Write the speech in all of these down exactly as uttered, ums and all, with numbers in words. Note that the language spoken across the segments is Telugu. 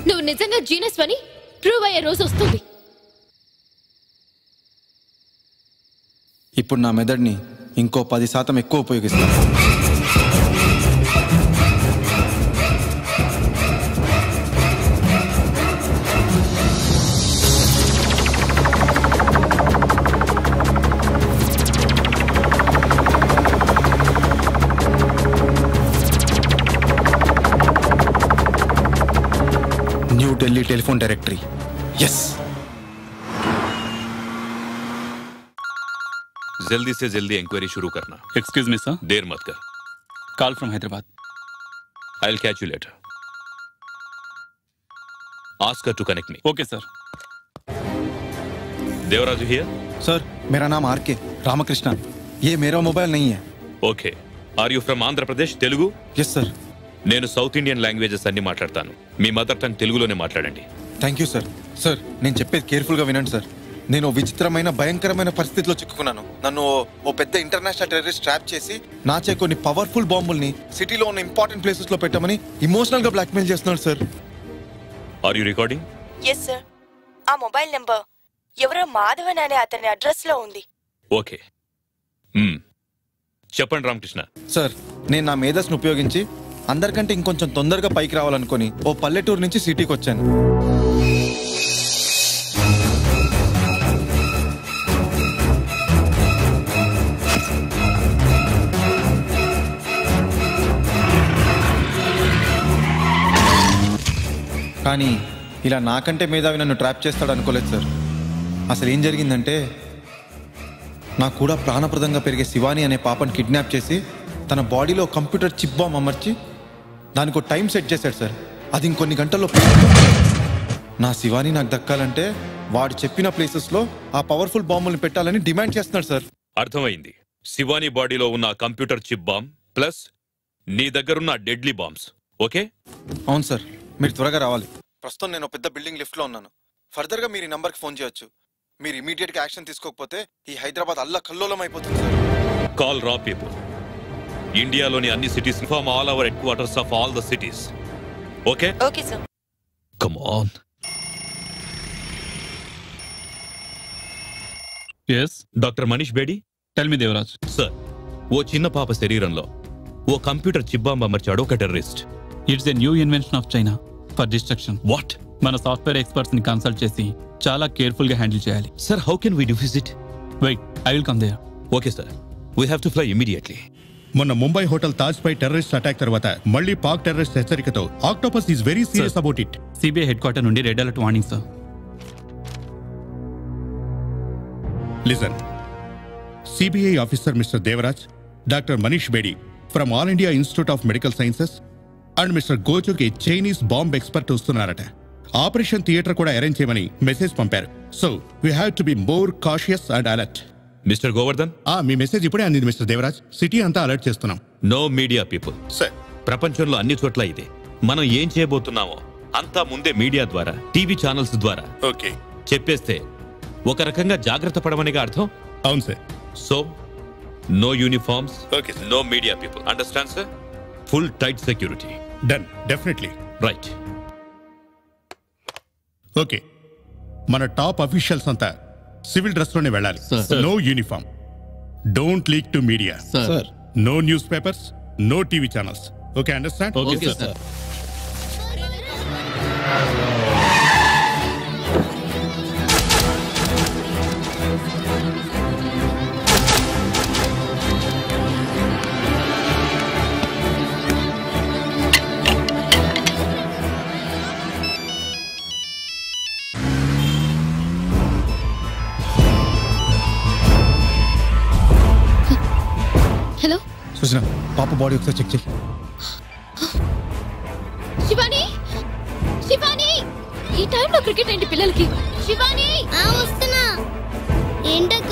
నువ్వు నిజంగా జీనస్ అని ప్రూవ్ అయ్యే రోజు వస్తుంది. ఇప్పుడు నా మెదడుని ఇంకో పది శాతం ఎక్కువ ఉపయోగిస్తాను. New Delhi telephone directory. Yes. जल्दी से जल्दी इंक्वायरी शुरू करना. Excuse me sir. देर मत कर. Call from Hyderabad. I will catch you later. Ask her to connect me. Okay sir. Devaraju here. Sir मेरा नाम आर के रामकृष्णन. ये मेरा मोबाइल नहीं है. Okay. Are you from Andhra Pradesh Telugu? Yes sir. నేను సౌత్ ఇండియన్ లాంగ్వేజెస్ అన్ని మాట్లాడతాను. మీ మదర్ టంగ్ తెలుగులోనే మాట్లాడండి. Thank you sir. సార్ నేను చెప్పేది కేర్ఫుల్గా వినండి సార్. నేను విచిత్రమైన భయంకరమైన పరిస్థితిలో చిక్కుకున్నాను. నన్ను ఓ పెద్ద ఇంటర్నేషనల్ టెర్రరిస్ట్ ట్రాప్ చేసి నాచే కొన్ని పవర్ఫుల్ బాంబుల్ని సిటీలో ఉన్న ఇంపార్టెంట్ ప్లేసెస్ లో పెట్టమని ఇమోషనల్ గా బ్లాక్మెయిల్ చేస్తున్నాడు sir. Are you recording? Yes sir. ఆ మొబైల్ నంబర్ ఎవరో మాధవన్ అనే అతని అడ్రస్ లో ఉంది. ఓకే. చెప్పండి రామకృష్ణ. సార్ నేను నా మేధస్సును ఉపయోగించి అందరికంటే ఇంకొంచెం తొందరగా పైకి రావాలనుకుని ఓ పల్లెటూరు నుంచి సిటీకి వచ్చాను. కానీ ఇలా నాకంటే మేధావి నన్ను ట్రాప్ చేస్తాడు అనుకోలేదు సార్. అసలు ఏం జరిగిందంటే నాకు కూడా ప్రాణప్రదంగా పెరిగే శివాని అనే పాపను కిడ్నాప్ చేసి తన బాడీలో కంప్యూటర్ చిప్ బాంబ్ అమర్చి దానికి టైం సెట్ చేశాడు సార్. అది ఇంకొన్ని గంటల్లో నా శివాని నాకు దక్కాలంటే వాడు చెప్పిన ప్లేసెస్లో ఆ పవర్ఫుల్ బాంబుల్ని పెట్టాలని డిమాండ్ చేస్తున్నాడు సార్. అర్థమైంది. శివాని బాడీలో ఉన్న కంప్యూటర్ చిప్ బాంబ్ ప్లస్ నీ దగ్గరున్న డెడ్లీ బాంబ్స్. ఓకే. అవును సార్. మీరు త్వరగా రావాలి. ప్రస్తుతం నేను పెద్ద బిల్డింగ్ లిఫ్ట్లో ఉన్నాను. ఫర్దర్గా మీరు ఈ నంబర్కి ఫోన్ చేయొచ్చు. మీరు ఇమీడియట్గా యాక్షన్ తీసుకోకపోతే ఈ హైదరాబాద్ అల్లా కల్లోలం అయిపోతుంది సార్. కాల్ రా పీపుల్. ఇండియాలోని అన్ని cities inform all our headquarters of all the cities. Okay. Okay sir. Come on. yes doctor Manish Bedi. tell me Devaraj. Sir ఓ చిన్న పాప శరీరంలో ఓ కంప్యూటర్ చిప్ బాంబ్ అమర్చాడు ఒక terrorist. It's a new invention of China for destruction. What? మన సాఫ్ట్వేర్ ఎక్స్పర్ట్స్ ని కన్సల్ట్ చేసి చాలా కేర్ఫుల్ గా హ్యాండిల్ చేయాలి. Sir how can we defuse it? Wait, I will come there. Okay sir. We have to fly immediately. మొన్న ముంబై హోటల్ తాజ్ పై టెర్రరిస్ట్ అటాక్ తర్వాత మళ్ళీ పాక్ టెర్రరిస్ట్ హెచ్చరికతో octopus is very serious about it. CBI headquarter నుండి red alert warning sir. Listen, CBI officer mister Devaraj, doctor Manish Bedi from all India institute of medical sciences and mister Gojoki Chinese bomb expert వస్తున్నారట. ఆపరేషన్ థియేటర్ కూడా అరేంజ్ చేయమని మెసేజ్ పంపారు. So we have to be more cautious and alert. Mister Govardhan, ఆ మీ మెసేజ్ ఇప్పుడే అందింది మిస్టర్ దేవరాజ్. సిటీ అంతా అలర్ట్ చేస్తున్నాం. No media people. సార్, ప్రపంచంలో అన్ని చోట్ల ఇదే. మనం ఏం చేయబోతున్నామో అంతా ముందే మీడియా ద్వారా, టీవీ ఛానల్స్ ద్వారా ఓకే చెప్పేస్తే ఒక రకంగా జాగ్రత్త పడమనిగా అర్థం. అవును sir. So no uniforms, okay sir. No media people. Understand sir? Full tight security. Done. Definitely. Right. Okay, మన టాప్ అఫీషియల్స్ అంతా సివిల్ డ్రెస్ లోనే వెళ్ళాలి. No uniform. Don't leak to media. No newspapers, no TV channels. Okay, understand? Okay sir. Hello Sujana, పాప బాడీ ఒకసారి చెక్ చేయి. శివాని, శివాని, ఈ టైంలో క్రికెట్ ఏంటి పిల్లలకి? శివాని వస్తున్నా. ఏంటక్క?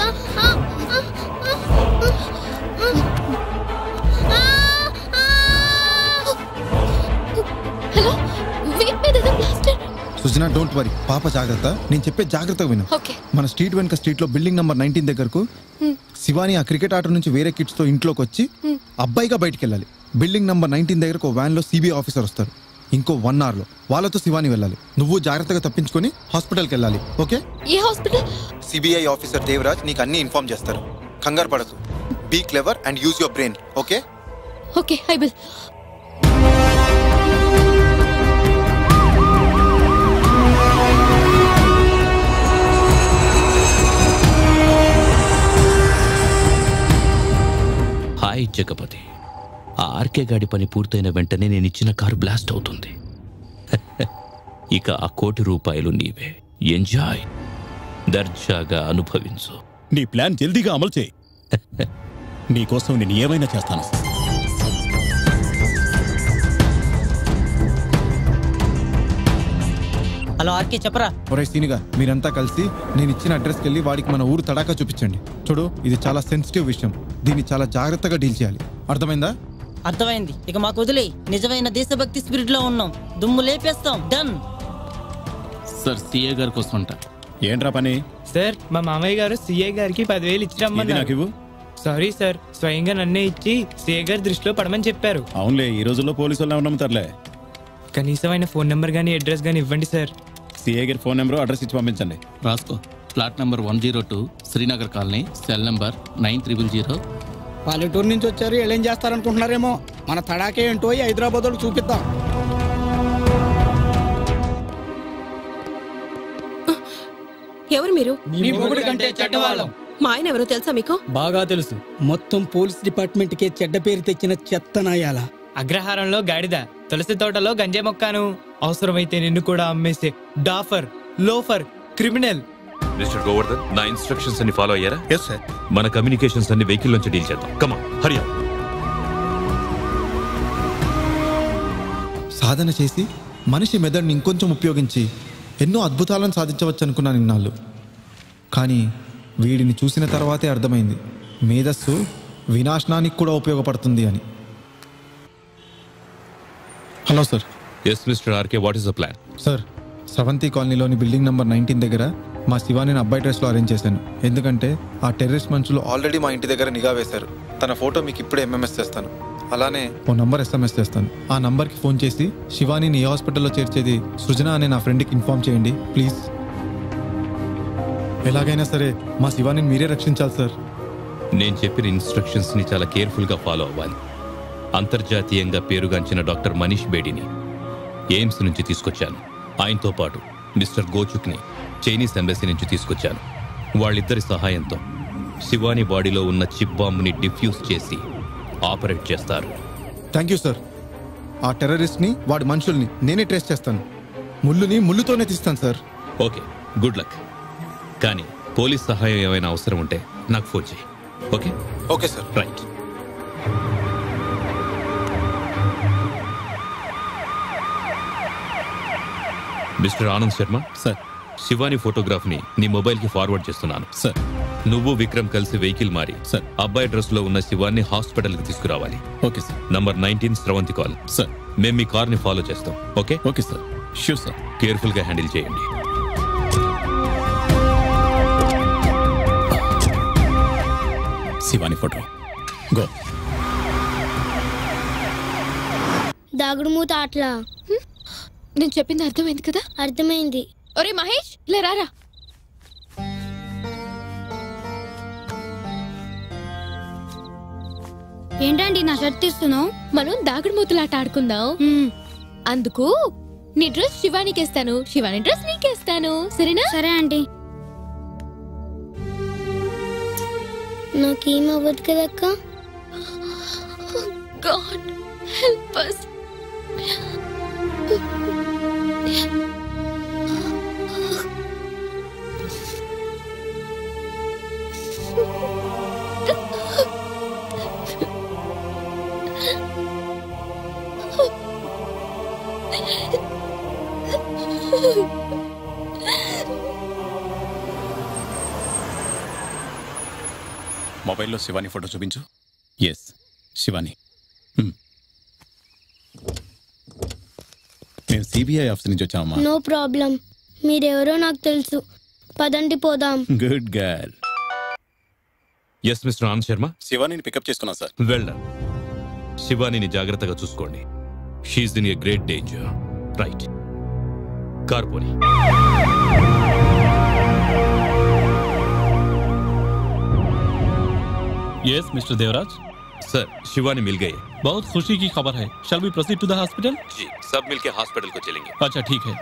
హలో, వీప్ మీద ఏదో బ్లాస్టర్. Sujana, don't worry. పాప జాగ్రత్త. నేను చెప్పే జాగ్రత్తగా విను. ఓకే. మన స్ట్రీట్ వెనుక స్ట్రీట్ లో బిల్డింగ్ నంబర్ నైన్టీన్ దగ్గరకు శివాని ఆ క్రికెట్ ఆట నుంచి వేరే కిడ్స్ తో ఇంట్లోకి వచ్చి అబ్బాయిగా బయటికి వెళ్ళాలి. బిల్డింగ్ నంబర్ నైన్టీన్ దగ్గరకు వ్యాన్ లో సిబిఐ ఆఫీసర్ వస్తారు. ఇంకో వన్ అవర్లో వాళ్ళతో శివాని వెళ్ళాలి. నువ్వు జాగ్రత్తగా తప్పించుకొని హాస్పిటల్కి వెళ్ళాలి. ఓకే? ఏ హాస్పిటల్? సిబిఐ ఆఫీసర్ దేవరాజ్ నీకు అన్ని ఇన్ఫార్మ్ చేస్తారు. కంగారు పడకు. Be clever and use your brain. Okay? Okay, I will. Hi Jagapathi. ఆ ఆర్కే గాడి పని పూర్తయిన వెంటనే నేను ఇచ్చిన కారు బ్లాస్ట్ అవుతుంది. ఇక ఆ కోటి రూపాయలు నీవే. ఎంజాయ్, దర్జాగా అనుభవించు. నీ ప్లాన్ జల్దీగా అమలు చేయి. నీకోసం నేను ఏమైనా చేస్తాను. హలో ఆర్కే, చెప్పరా. ఒరే సీనిగా, మీరంతా కలిసి నేను ఇచ్చిన అడ్రస్కి వెళ్ళి వాడికి మన ఊరు తడాకా చూపించండి. చూడు, ఇది చాలా సెన్సిటివ్ విషయం. దీన్ని చాలా జాగ్రత్తగా డీల్ చేయాలి. అర్థమైందా? అర్థమైంది. ఇక మాకు వదిలే. నిజమైన దేశభక్తి స్పిరిట్ లో ఉన్నాం. దుమ్ము లేపేస్తాం. డన్. సార్ సీఏ గారి కోసం అంట. ఏంట్రా పని? సార్, మా మామయ్య గారు సీఏ గారికి పదివేలు ఇచ్చిరమ్మన్నారు. సారీ సార్, స్వయంగా నన్నే ఇచ్చి సీఏ గారి దృష్టిలో పడమని చెప్పారు. అవునులే, ఈ రోజుల్లో పోలీసులు నమ్ముతారులే. కనీసం ఆయన ఫోన్ నెంబర్ గానీ అడ్రస్ గానీ ఇవ్వండి సార్. సీఏ గారి ఫోన్ నెంబర్ అడ్రస్ ఇచ్చి పంపించండి. రాసుకో. Flat number one zero two Srinagar colony, cell number nine triple zero. పల్లెటూరు నుంచి వచ్చారు, ఏం చేస్తారనుకుంటున్నారేమో. మన తడాకే ఏంటో హైదరాబాద్ లో చూపిద్దాం. ఎవరు మీరు? మీ మొగుడు కంటే చెడ్డవాళ్ళం. మా ఆయన ఎవరో తెలుసా మీకు? బాగా తెలుసు. మొత్తం పోలీస్ డిపార్ట్మెంట్ కే చెడ్డ పేరు తెచ్చిన చెత్త నాయాల. అగ్రహారంలో గాడిద, తులసి తోటలో గంజే మొక్కాను. అవసరమైతే నిన్ను కూడా అమ్మేసే duffer, loafer, criminal. Mister Govardhan, నా ఇన్స్ట్రక్షన్స్ అన్ని ఫాలో అయ్యారా? Yes sir. మన కమ్యూనికేషన్స్ అన్ని వెహికల్ నుంచి డీల్ చేద్దాం. కమా, హరి అప్. సాధన చేసి మనిషి మెదడుని ఇంకొంచెం ఉపయోగించి ఎన్నో అద్భుతాలను సాధించవచ్చు అనుకున్నాను ఇన్నాళ్ళు. కానీ వీడిని చూసిన తర్వాతే అర్థమైంది మేధస్సు వినాశనానికి కూడా ఉపయోగపడుతుంది అని. Hello sir. Yes mister RK, what is the plan? Sir, Sravanthi కాలనీలోని బిల్డింగ్ నెంబర్ నైన్టీన్ దగ్గర మా శివాని అబ్బాయి డ్రెస్లో అరేంజ్ చేశాను. ఎందుకంటే ఆ టెర్రరిస్ట్ మనుషులు ఆల్రెడీ మా ఇంటి దగ్గర నిఘా వేశారు. తన ఫోటో మీకు ఇప్పుడే ఎంఎంఎస్ చేస్తాను. అలానే ఓ నంబర్ ఎస్ఎంఎస్ చేస్తాను. ఆ నంబర్కి ఫోన్ చేసి శివానీని ఏ హాస్పిటల్లో చేర్చేది సృజన అనే నా ఫ్రెండ్కి ఇన్ఫార్మ్ చేయండి ప్లీజ్. ఎలాగైనా సరే మా శివానీని మీరే రక్షించాలి సార్. నేను చెప్పిన ఇన్స్ట్రక్షన్స్ని చాలా కేర్ఫుల్గా ఫాలో అవ్వాలి. అంతర్జాతీయంగా పేరుగాంచిన డాక్టర్ మనీష్ బేడిని ఎయిమ్స్ నుంచి తీసుకొచ్చాను. ఆయనతో పాటు మిస్టర్ గోచుక్ని చైనీస్ ఎంబసీ నుంచి తీసుకొచ్చాను. వాళ్ళిద్దరి సహాయంతో శివాని బాడీలో ఉన్న చిప్ బాంబ్ని డిఫ్యూజ్ చేసి ఆపరేట్ చేస్తారు. Thank you sir. ఆ టెర్రరిస్ట్ని, వాడి మనుషుల్ని నేనే ట్రేస్ చేస్తాను. ముళ్ళుని ముళ్ళుతోనే తీస్తాను సార్. Okay, good luck. కానీ పోలీస్ సహాయం ఏమైనా అవసరం ఉంటే నాకు ఫోన్ చేయి. Okay? Okay sir. Right. Mister Anand Sharma sir, Shivani ఫోటోగ్రాఫ్ని నీ మొబైల్కి ఫార్వర్డ్ చేస్తున్నాను. సార్, నువ్వు విక్రమ్ కలిసి వెహికల్ మారి సార్ అబ్బాయి డ్రెస్ లో ఉన్న శివాన్ని హాస్పిటల్ కి తీసుకురావాలి. Okay sir. Number nineteen Sravanthi call. Sir, మేము మీ కార్ ని ఫాలో చేస్తాం. Okay? Okay sir. Sure sir. Careful గా హ్యాండిల్ చేయండి. Shivani photo go. దాగుడు మూత అట్లా. నేను చెప్పింది అర్థమైంది కదా? అర్థమైంది. ఒరే మహేష్, ఇలా రారా. ఏంటండి నా షర్ట్ తీస్తున్నావు? మనం దాగుడు మూతలాట ఆడుకుందాం. అందుకు నీ డ్రెస్ శివానికి వేస్తాను, శివాని డ్రెస్ నీకేస్తాను. సరేనా? సరే ఆంటీ. నాకేం అవ్వదు కదక్క. God help us. మొబైల్లో శివాని ఫోటో చూపించు. ఎస్, శివాని. మేము సిబిఐ ఆఫీస్ నుంచి వచ్చామమ్మా. No problem. మీరెవరో నాకు తెలుసు. పదండి పోదాం. Good girl. Yes mister Anand Sharma. శివానిని పికప్ చేసుకున్నా సార్. Well done. శివానిని జాగ్రత్తగా చూసుకోండి. She is in a great danger. Right car పోనీ yes mister Devaraj sir Shivani मिल गई बहुत खुशी की खबर है shall we proceed to the hospital जी सब मिलके हॉस्पिटल को चलेंगे अच्छा ठीक है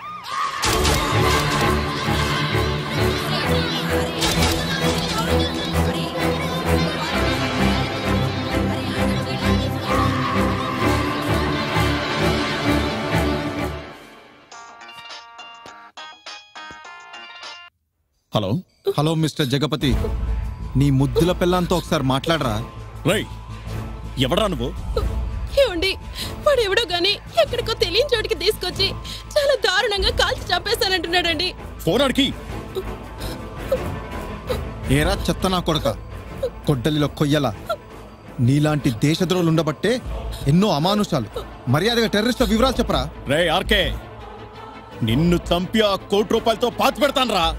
హలో హలో మిస్టర్ జగపతి నీ ముద్దుల పిల్లంతో ఒకసారి మాట్లాడరా రై ఎవడా నువ్వు ఏమండి వాడు ఎవడో గానీ ఎక్కడికో తెలియని చోటికి తీసుకొచ్చి చాలా దారుణంగా కాల్చి చంపేస్తానంటున్నాడండి ఫోన్ అడికి ఏరా చెత్త నా కొడక కొడ్డలిలో కొయ్యల నీలాంటి దేశద్రోహులు ఉండబట్టే ఎన్నో అమానుషాలు మర్యాదగా టెర్రరిస్ట్ల వివరాలు చెప్పరా రే ఆర్కే నిన్ను చంపి ఆ కోటి రూపాయలతో పాతి పెడతాను రా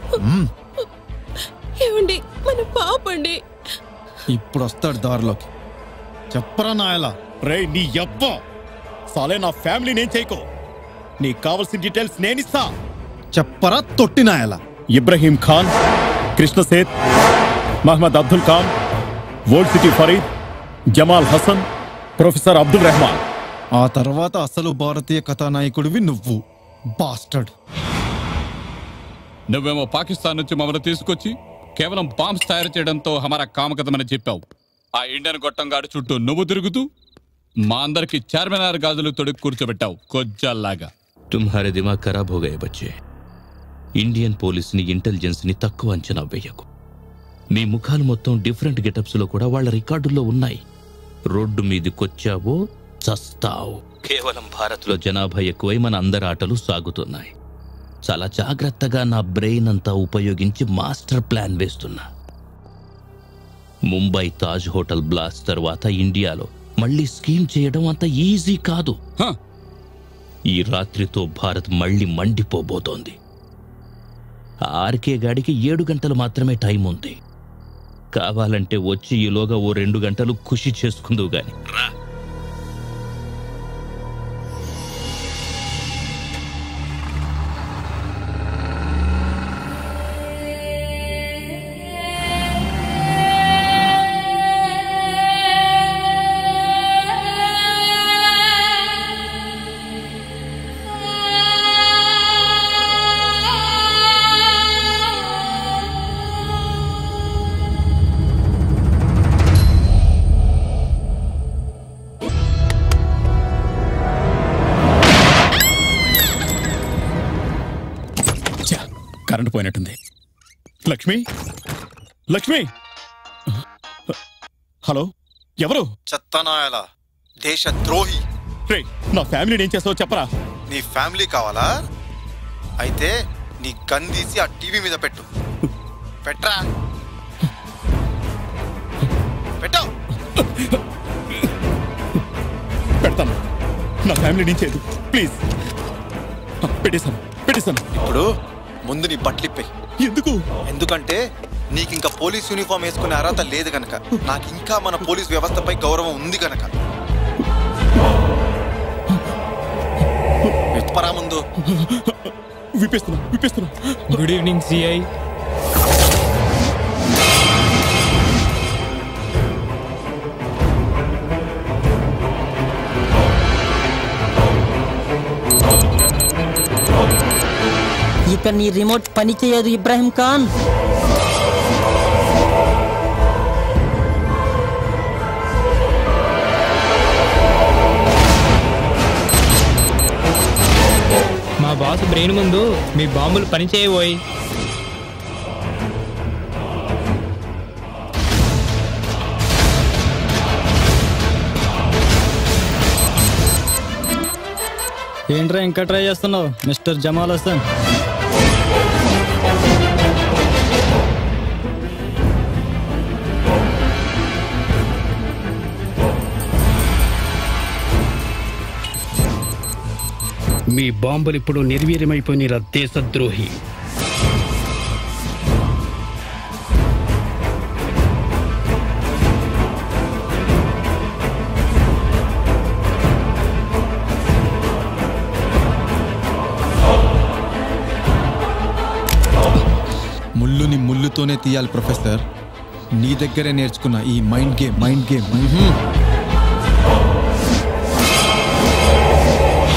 ఏమండి మన పాపండి ఇప్పుడు వస్తాడు దారిలోకి చెప్పరా నాయలా రే నీ యవ్వ సాలే నా ఫ్యామిలీ నేను చేయకో నీకు కావాల్సిన డీటెయిల్స్ నేనిస్తా చెప్పరా తొట్టి నాయలా Ibrahim Khan Krishnaseth Mohammed Abdul Khan old city Farid Jamal Hasan professor Abdul Rahman ఆ తర్వాత అసలు భారతీయ కథానాయకుడివి నువ్వు బాస్టర్డ్ నువ్వేమో పాకిస్తాన్ నుంచి మమ్మల్ని తీసుకొచ్చి కేవలం బాంబ్స్ తయారు చేయడంతో హమారా కామకథమని చెప్పావు ఆ ఇండియన్ గొట్టంగాడు చుట్టూ నువ్వు తిరుగుతూ మా అందరికి చార్మినార్ గాజులు తొడిగి కూర్చోబెట్టావు కొజ్జల్లాగా తుమ్హారే దిమాగ్ ఖరాబ్ హో గయే బచ్చే ఇండియన్ పోలీస్ని ఇంటెలిజెన్స్ని తక్కువ అంచనా వేయకు మీ ముఖాలు మొత్తం డిఫరెంట్ గెటప్స్ లో కూడా వాళ్ళ రికార్డుల్లో ఉన్నాయి రోడ్డు మీదకొచ్చావో చస్తావు కేవలం భారత్లో జనాభా ఎక్కువై మన అందరి ఆటలు సాగుతున్నాయి చాలా జాగ్రత్తగా నా బ్రెయిన్ అంతా ఉపయోగించి మాస్టర్ ప్లాన్ వేస్తున్నా ముంబై తాజ్ హోటల్ బ్లాస్ట్ తర్వాత ఇండియాలో మళ్ళీ స్కీమ్ చేయడం అంత ఈజీ కాదు ఈ రాత్రితో భారత్ మళ్ళీ మండిపోబోతోంది ఆర్కే గాడికి ఏడు గంటలు మాత్రమే టైం ఉంది కావాలంటే వచ్చి ఈలోగా ఓ రెండు గంటలు ఖుషి చేసుకుందువు గాని రా కరెంట్ పోయినట్టుంది లక్ష్మి లక్ష్మి హలో ఎవరు చెత్తనాయలా దేశద్రోహి రే నా ఫ్యామిలీని ఏం చేస్తావో చెప్పరా నీ ఫ్యామిలీ కావాలా అయితే నీ గన్ తీసి ఆ టీవీ మీద పెట్టు పెట్టరా పెట్టు పెడతాను నా ఫ్యామిలీ నుంచి ప్లీజ్ పెట్టేశాను పెట్టేశాను ఇప్పుడు ముందు నీ బట్టలిప్పే ఎందుకు ఎందుకంటే నీకు ఇంకా పోలీస్ యూనిఫామ్ వేసుకునే అర్హత లేదు గనక నాకు ఇంకా మన పోలీస్ వ్యవస్థపై గౌరవం ఉంది గనక విప్పరా ముందు విప్పేస్తున్నా విప్పేస్తున్నా గుడ్ ఈవినింగ్ సిఐ ఇక నీ రిమోట్ పని చేయదు ఇబ్రాహిం ఖాన్ మా బాస్ బ్రెయిన్ ముందు మీ బాంబులు పని చేయబోయి ఏంట్రా ఇంకా ట్రై చేస్తున్నావు మిస్టర్ జమాల్ హసన్ మీ బాంబులు ఇప్పుడు నిర్వీర్యమైపోయిన దేశద్రోహి ముళ్ళుని ముళ్ళుతోనే తీయాలి ప్రొఫెసర్. నీ దగ్గరే నేర్చుకున్న ఈ మైండ్ గేమ్ మైండ్ గేమ్